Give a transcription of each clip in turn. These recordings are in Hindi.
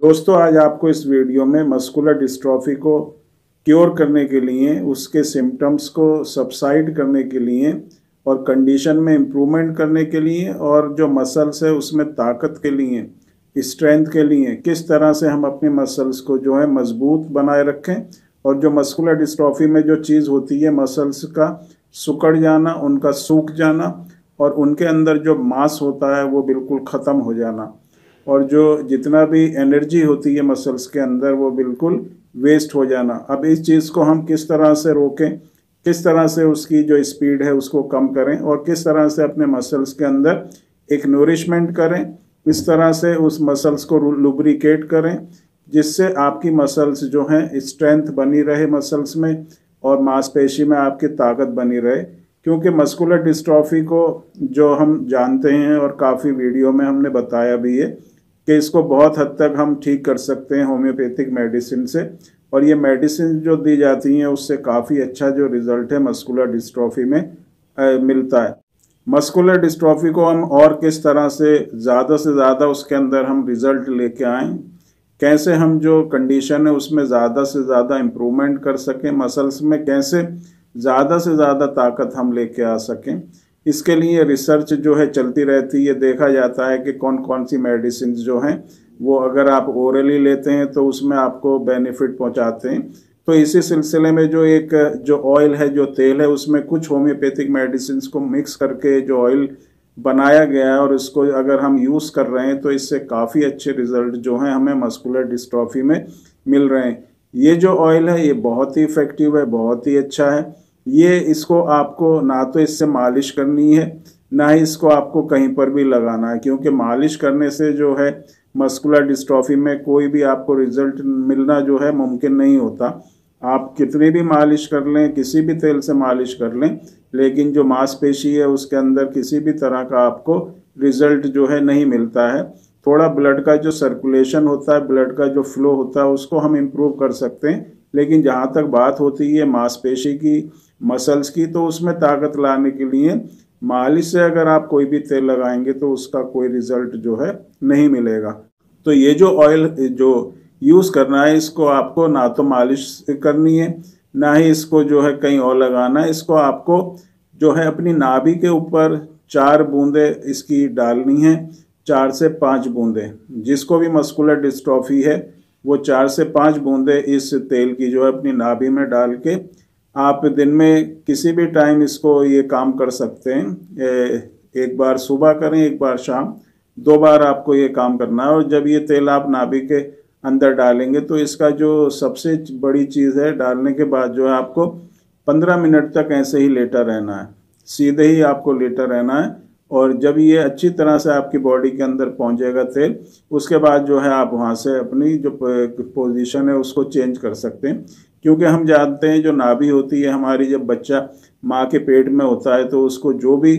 दोस्तों, आज आपको इस वीडियो में मस्कुलर डिस्ट्रॉफी को क्योर करने के लिए, उसके सिम्टम्स को सबसाइड करने के लिए और कंडीशन में इम्प्रूवमेंट करने के लिए और जो मसल्स है उसमें ताकत के लिए, स्ट्रेंथ के लिए किस तरह से हम अपने मसल्स को जो है मजबूत बनाए रखें। और जो मस्कुलर डिस्ट्रॉफी में जो चीज़ होती है मसल्स का सिकुड़ जाना, उनका सूख जाना और उनके अंदर जो मांस होता है वो बिल्कुल ख़त्म हो जाना और जो जितना भी एनर्जी होती है मसल्स के अंदर वो बिल्कुल वेस्ट हो जाना। अब इस चीज़ को हम किस तरह से रोकें, किस तरह से उसकी जो स्पीड है उसको कम करें और किस तरह से अपने मसल्स के अंदर एक नूरिशमेंट करें, इस तरह से उस मसल्स को लुब्रिकेट करें जिससे आपकी मसल्स जो हैं स्ट्रेंथ बनी रहे मसल्स में और मांसपेशी में आपकी ताकत बनी रहे। क्योंकि मस्कुलर डिस्ट्रॉफी को जो हम जानते हैं और काफ़ी वीडियो में हमने बताया भी है कि इसको बहुत हद तक हम ठीक कर सकते हैं होम्योपैथिक मेडिसिन से, और ये मेडिसिन जो दी जाती हैं उससे काफ़ी अच्छा जो रिज़ल्ट है मस्कुलर डिस्ट्रॉफी में मिलता है। मस्कुलर डिस्ट्रॉफी को हम और किस तरह से ज़्यादा उसके अंदर हम रिज़ल्ट लेके आएँ, कैसे हम जो कंडीशन है उसमें ज़्यादा से ज़्यादा इम्प्रूवमेंट कर सकें, मसल्स में कैसे ज़्यादा से ज़्यादा ताकत हम लेके आ सकें, इसके लिए रिसर्च जो है चलती रहती है। देखा जाता है कि कौन कौन सी मेडिसिन जो हैं वो अगर आप ओरली लेते हैं तो उसमें आपको बेनिफिट पहुंचाते हैं। तो इसी सिलसिले में जो ऑयल है, जो तेल है, उसमें कुछ होम्योपैथिक मेडिसिन को मिक्स करके जो ऑयल बनाया गया है और इसको अगर हम यूज़ कर रहे हैं तो इससे काफ़ी अच्छे रिजल्ट जो हैं हमें मस्कुलर डिस्ट्रॉफी में मिल रहे हैं। ये जो ऑयल है ये बहुत ही इफ़ेक्टिव है, बहुत ही अच्छा है। ये इसको आपको ना तो इससे मालिश करनी है, ना ही इसको आपको कहीं पर भी लगाना है, क्योंकि मालिश करने से जो है मस्कुलर डिस्ट्रॉफी में कोई भी आपको रिजल्ट मिलना जो है मुमकिन नहीं होता। आप कितनी भी मालिश कर लें, किसी भी तेल से मालिश कर लें, लेकिन जो मांसपेशी है उसके अंदर किसी भी तरह का आपको रिजल्ट जो है नहीं मिलता है। थोड़ा ब्लड का जो सर्कुलेशन होता है, ब्लड का जो फ्लो होता है उसको हम इम्प्रूव कर सकते हैं, लेकिन जहाँ तक बात होती है मांसपेशी की, मसल्स की, तो उसमें ताकत लाने के लिए मालिश से अगर आप कोई भी तेल लगाएंगे तो उसका कोई रिजल्ट जो है नहीं मिलेगा। तो ये जो ऑयल जो यूज़ करना है इसको आपको ना तो मालिश करनी है, ना ही इसको जो है कहीं और लगाना है। इसको आपको जो है अपनी नाभि के ऊपर 4 बूंदे इसकी डालनी है, 4 से 5 बूंदे। जिसको भी मस्कुलर डिस्ट्रॉफी है वो 4 से 5 बूंदे इस तेल की जो है अपनी नाभि में डाल के आप दिन में किसी भी टाइम इसको ये काम कर सकते हैं। एक बार सुबह करें, एक बार शाम, 2 बार आपको ये काम करना है। और जब ये तेल आप नाभि के अंदर डालेंगे तो इसका जो सबसे बड़ी चीज़ है, डालने के बाद जो है आपको 15 मिनट तक ऐसे ही लेटा रहना है, सीधे ही आपको लेटा रहना है। और जब ये अच्छी तरह से आपकी बॉडी के अंदर पहुंचेगा तेल, उसके बाद जो है आप वहाँ से अपनी जो पोजीशन है उसको चेंज कर सकते हैं। क्योंकि हम जानते हैं जो नाभि होती है हमारी, जब बच्चा माँ के पेट में होता है तो उसको जो भी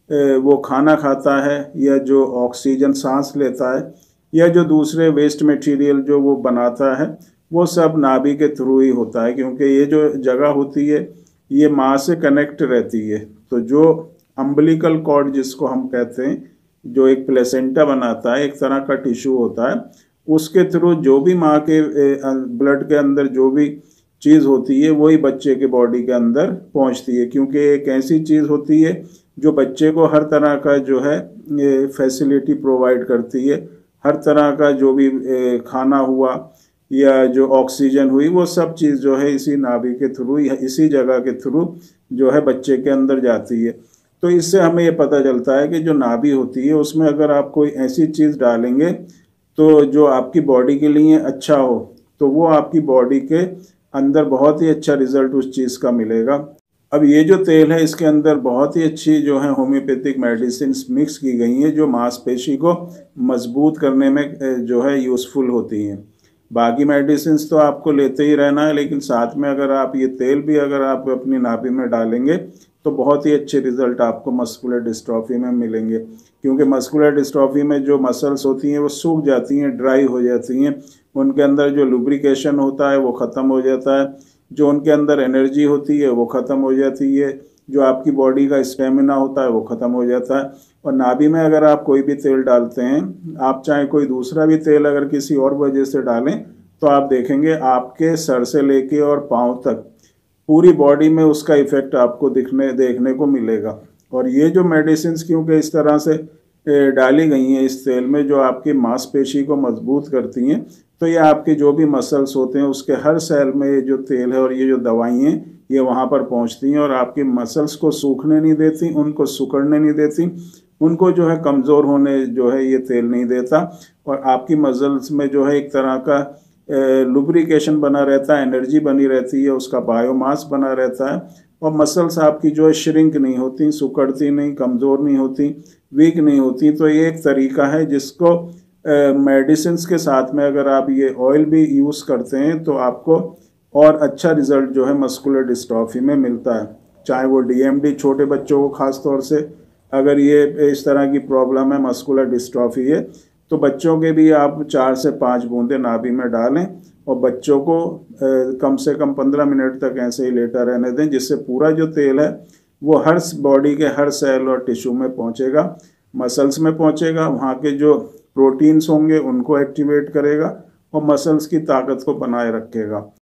वो खाना खाता है या जो ऑक्सीजन सांस लेता है या जो दूसरे वेस्ट मटेरियल जो वो बनाता है वो सब नाभि के थ्रू ही होता है। क्योंकि ये जो जगह होती है ये माँ से कनेक्ट रहती है। तो जो अम्बिलिकल कॉर्ड जिसको हम कहते हैं, जो एक प्लेसेंटा बनाता है, एक तरह का टिश्यू होता है, उसके थ्रू जो भी माँ के ब्लड के अंदर जो भी चीज़ होती है वही बच्चे के बॉडी के अंदर पहुंचती है। क्योंकि एक ऐसी चीज़ होती है जो बच्चे को हर तरह का जो है फैसिलिटी प्रोवाइड करती है। हर तरह का जो भी खाना हुआ या जो ऑक्सीजन हुई, वो सब चीज़ जो है इसी नाभि के थ्रू या इसी जगह के थ्रू जो है बच्चे के अंदर जाती है। तो इससे हमें ये पता चलता है कि जो नाभि होती है उसमें अगर आप कोई ऐसी चीज़ डालेंगे तो जो आपकी बॉडी के लिए अच्छा हो, तो वो आपकी बॉडी के अंदर बहुत ही अच्छा रिजल्ट उस चीज़ का मिलेगा। अब ये जो तेल है इसके अंदर बहुत ही अच्छी जो है होम्योपैथिक मेडिसिन मिक्स की गई हैं जो मांसपेशी को मजबूत करने में जो है यूज़फुल होती हैं। बाकी मेडिसिन तो आपको लेते ही रहना है, लेकिन साथ में अगर आप ये तेल भी अगर आप अपनी नाभि में डालेंगे तो बहुत ही अच्छे रिजल्ट आपको मस्कुलर डिस्ट्रॉफी में मिलेंगे। क्योंकि मस्कुलर डिस्ट्रॉफी में जो मसल्स होती हैं वो सूख जाती हैं, ड्राई हो जाती हैं, उनके अंदर जो लुब्रिकेशन होता है वो ख़त्म हो जाता है, जो उनके अंदर एनर्जी होती है वो ख़त्म हो जाती है, जो आपकी बॉडी का स्टेमिना होता है वो ख़त्म हो जाता है। और नाभि में अगर आप कोई भी तेल डालते हैं, आप चाहे कोई दूसरा भी तेल अगर किसी और वजह से डालें, तो आप देखेंगे आपके सर से लेके और पाँव तक पूरी बॉडी में उसका इफेक्ट आपको देखने को मिलेगा। और ये जो मेडिसिन क्योंकि इस तरह से डाली गई हैं इस तेल में, जो आपकी मांसपेशी को मजबूत करती हैं, तो ये आपके जो भी मसल्स होते हैं उसके हर सेल में ये जो तेल है और ये जो दवाई हैं ये वहाँ पर पहुँचती हैं और आपकी मसल्स को सूखने नहीं देती, उनको सिकुड़ने नहीं देती, उनको जो है कमज़ोर होने जो है ये तेल नहीं देता। और आपकी मसल्स में जो है एक तरह का लुब्रिकेशन बना रहता है, एनर्जी बनी रहती है, उसका बायोमास बना रहता है और मसल्स आपकी जो है श्रिंक नहीं होती, सिकुड़ती नहीं, कमज़ोर नहीं होती, वीक नहीं होती। तो ये एक तरीका है जिसको मेडिसिन्स के साथ में अगर आप ये ऑयल भी यूज़ करते हैं तो आपको और अच्छा रिजल्ट जो है मस्कुलर डिस्ट्रॉफी में मिलता है। चाहे वो DMD छोटे बच्चों को ख़ास तौर से अगर ये इस तरह की प्रॉब्लम है, मस्कुलर डिस्ट्रॉफी है, तो बच्चों के भी आप 4 से 5 बूंदें नाभि में डालें और बच्चों को कम से कम 15 मिनट तक ऐसे ही लेटा रहने दें, जिससे पूरा जो तेल है वो हर बॉडी के हर सेल और टिश्यू में पहुंचेगा, मसल्स में पहुंचेगा, वहाँ के जो प्रोटीन्स होंगे उनको एक्टिवेट करेगा और मसल्स की ताकत को बनाए रखेगा।